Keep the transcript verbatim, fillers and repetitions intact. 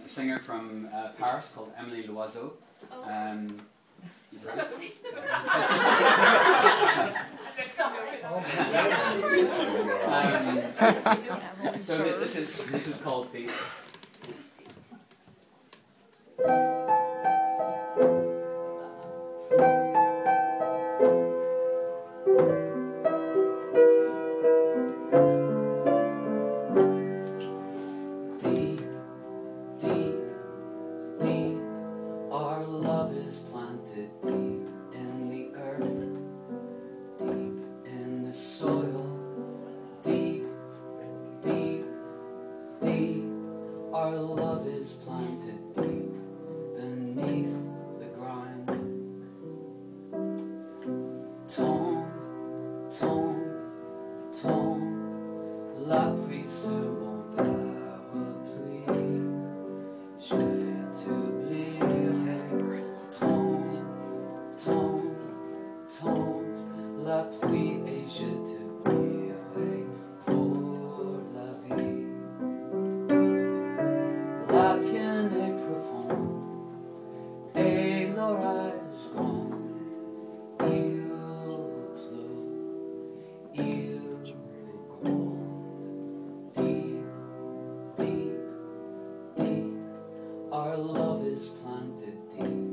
a singer from uh, Paris called Emily Loiseau. Um, you've heard of um, so th this is this is called Deep. Our love is planted deep beneath the ground. Ton, ton, ton, la pluie sur mon parapluie. Je t'oublierai. Ton, ton, ton, la pluie et je t'oublierai pour la vie. La pienne est profonde et l'orage grand. Il pleut, il gronde. Deep, deep, deep, our love is planted deep.